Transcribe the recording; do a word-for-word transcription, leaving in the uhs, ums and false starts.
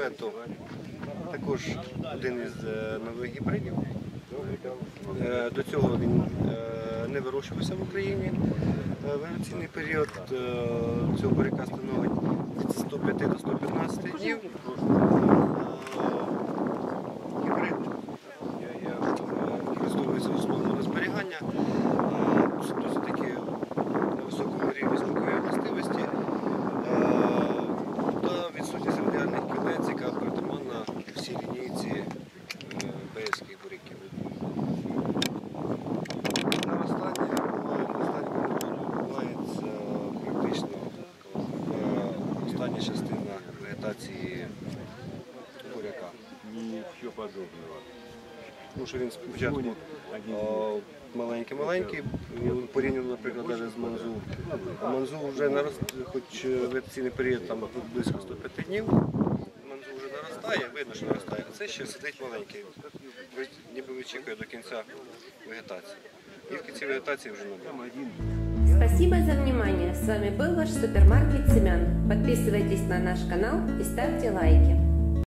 Вето також один із нових гібридів. До цього він не вирощувався в Україні. Вегетаційний період цього буряка становить від сто п'яти до ста п'ятнадцяти днів. Гібрид використовується в основному на зберігання, досить таки на високому рівні смакової властивості та відсутність радіальних кілець, яка притаманна всій лінійці беївських буряків. Наростання відбувається практично в остання частина вегетації буряка. Нічого подобного. Тому що він спочатку маленький-маленький, порівняно, наприклад, навіть з манзу. А манзу вже наростає, хоч вегетаційний період там близько ста п'яти днів, манзу вже наростає, видно, що наростає, а це ще сидить маленький, ніби вичікує до кінця вегетації. І в кінці вегетації вже набрав. Спасибо за внимание. С вами был ваш супермаркет семян. Подписывайтесь на наш канал и ставьте лайки.